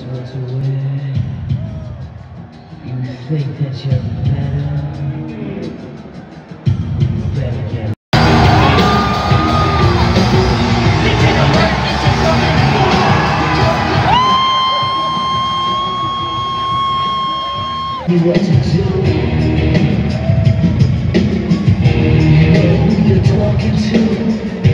want to win. You think that you're better? You better get what to do. You know who you're talking to.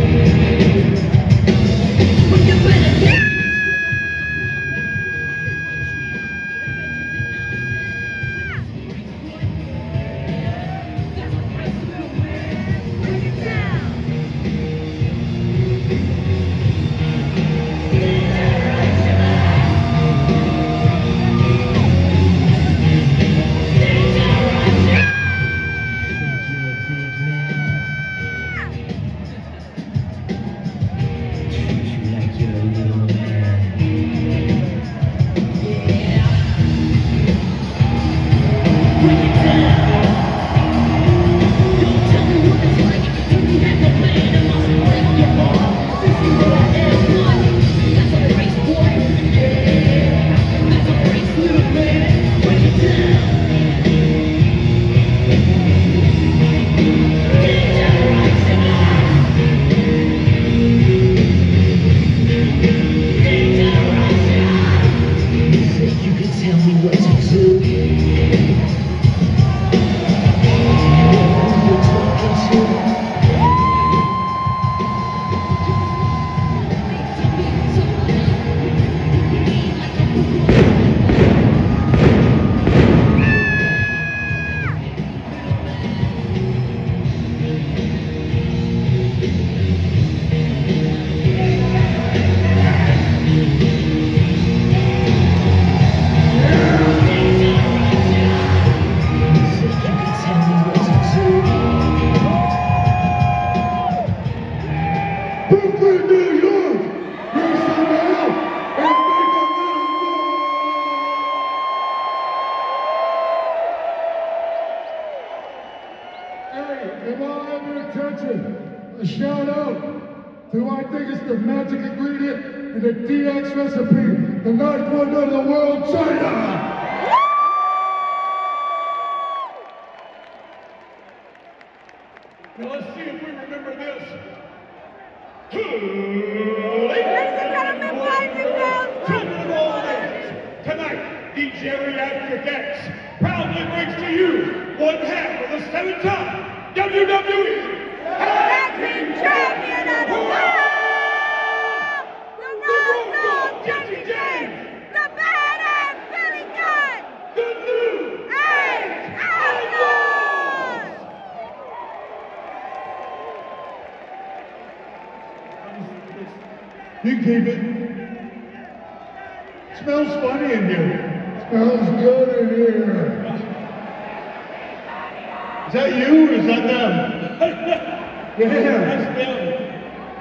Brooklyn, New York, here's the mail, and make a little noise! Hey, if I have attention, a shout out to I think it's the magic ingredient in the DX recipe, the ninth wonder of the world, China! Now let's see if we remember this. Tonight, the Geriatric X proudly brings to you one half of the 7-time WWE Tag Team Champion of the World! The Road Dogg Jesse James! The Badass Billy Gunn! The New Age Outlaws! You keep it. Smells funny in here. Smells good in here. Is that you or is that them? Yeah. That's them.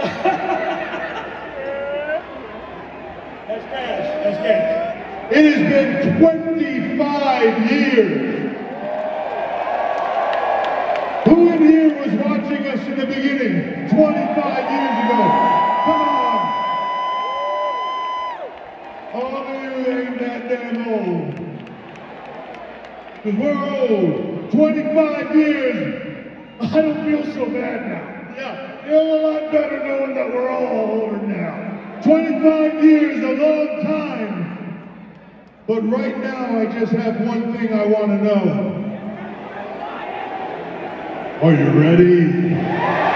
That's Cash. That's Cash. It has been 25 years. Who in here was watching us in the beginning 25 years ago? Come on. All of you ain't that damn old. Because we're old. 25 years. I don't feel so bad now. Yeah. Feel a lot better knowing that we're all older now. 25 years, a long time. But right now, I just have one thing I want to know. Are you ready?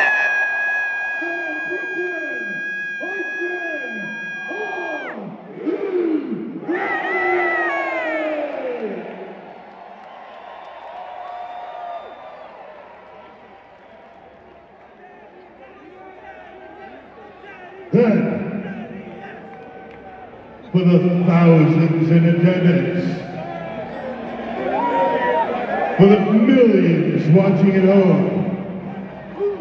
Then, for the thousands in attendance, for the millions watching at home,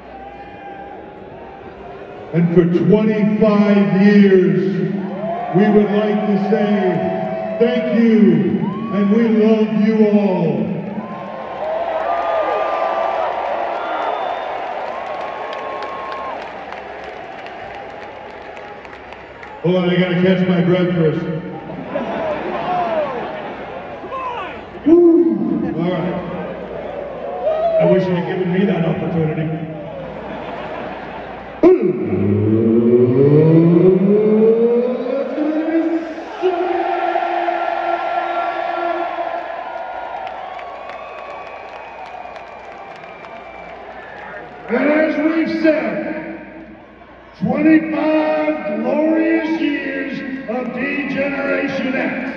and for 25 years, we would like to say thank you, and we love you all. Hold on, I gotta catch my breath first. opportunity. And as we've said, 25 glorious years of D-Generation X.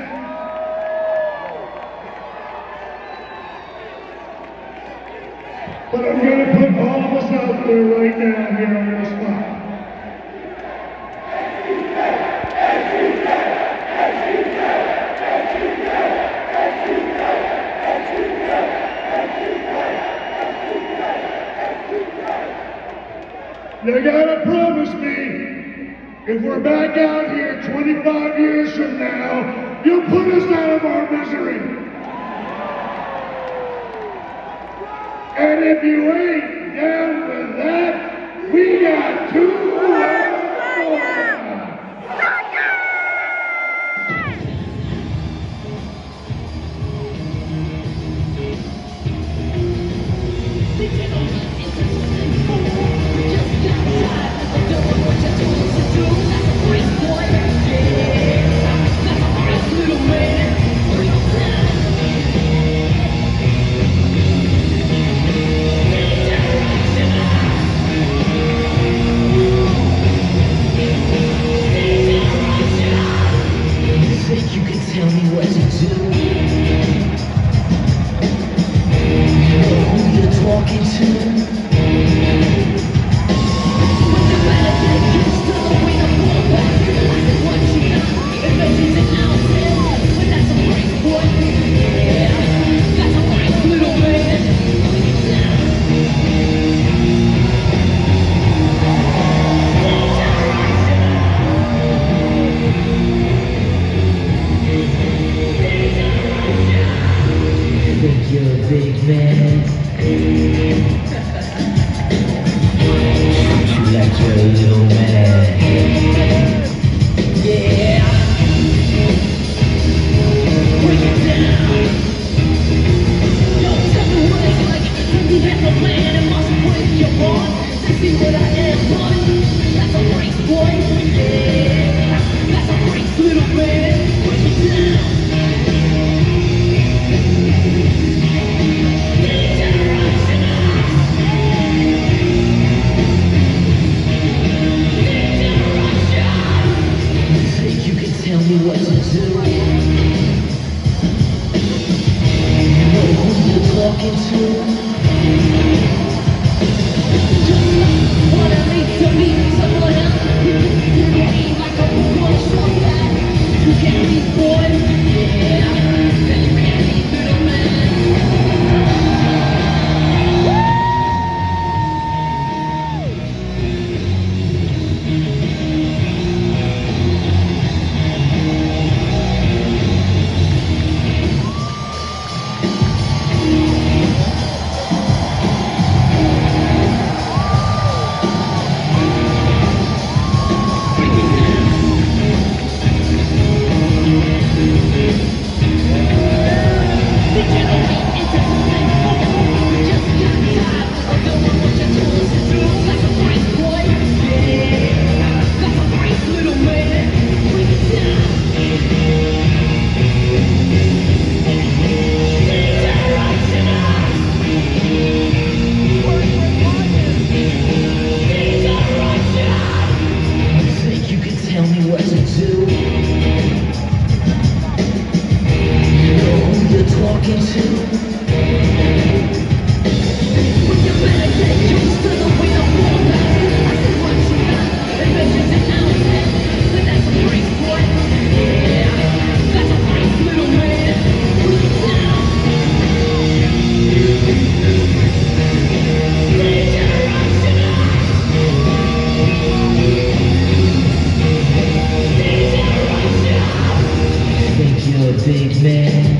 But I'm going to put all of us out there right now here on the spot. You gotta promise me, if we're back out here 25 years from now, you'll put us out of our misery. And if you ain't down with that, we got two words for you. You're a big man. Treat you like you're a little man. Yeah. Break it down. Don't tell me what it's like. Don't you have a plan? It must break your heart to see what I am, boy. That's a race, boy. Yeah. That's a race, little man. Break it down. Tell me what to do. You know who you're talking to. Just wanna make to meet someone else. You ain't like a woman, so bad. You can't be boy. Yeah, then you can't be little man. Big man.